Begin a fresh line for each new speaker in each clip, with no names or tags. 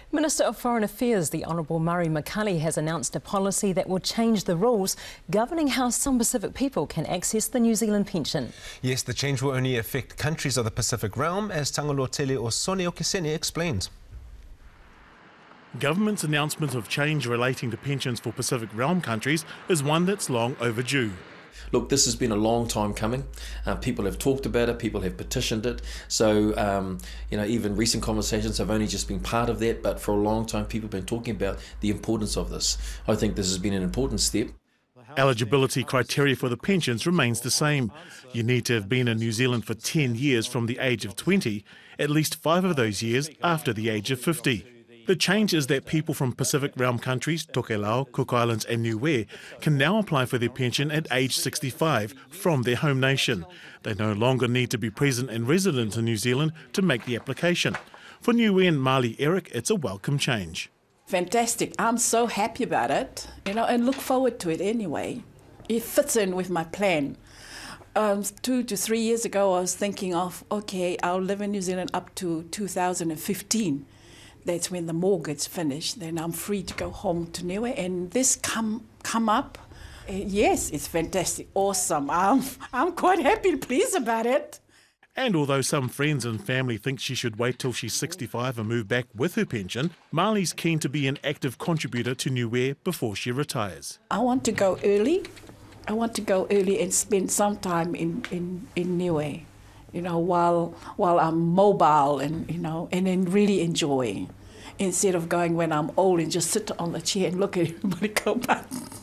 Minister of Foreign Affairs, the Hon Murray Mccully, has announced a policy that will change the rules governing how some Pacific people can access the New Zealand pension.
Yes, the change will only affect countries of the Pacific realm, as Tangaloa Tele or Sone Okesene explains.
Government's announcement of change relating to pensions for Pacific realm countries is one that's long overdue.
Look, this has been a long time coming. People have talked about it, people have petitioned it. So, even recent conversations have only just been part of that, but for a long time people have been talking about the importance of this. I think this has been an important step.
Eligibility criteria for the pensions remains the same. You need to have been in New Zealand for 10 years from the age of 20, at least 5 of those years after the age of 50. The change is that people from Pacific realm countries, Tokelau, Cook Islands and Niue, can now apply for their pension at age 65 from their home nation. They no longer need to be present and resident in New Zealand to make the application. For Niue and Māli Eric, it's a welcome change.
Fantastic. I'm so happy about it, and look forward to it anyway. It fits in with my plan. 2 to 3 years ago, I was thinking of, okay, I'll live in New Zealand up to 2015. That's when the mortgage finished. Then I'm free to go home to Niue, and this come up. Yes, it's fantastic, awesome. I'm quite happy and pleased about it.
And although some friends and family think she should wait till she's 65 and move back with her pension, Māli's keen to be an active contributor to Niue before she retires.
I want to go early. I want to go early and spend some time in Niue, while I'm mobile and then really enjoy, instead of going when I'm old and just sit on the chair and look at everybody go by.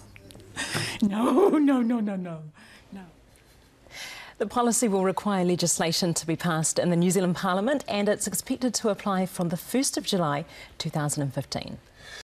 No.
The policy will require legislation to be passed in the New Zealand Parliament, and it's expected to apply from the 1st of July 2015.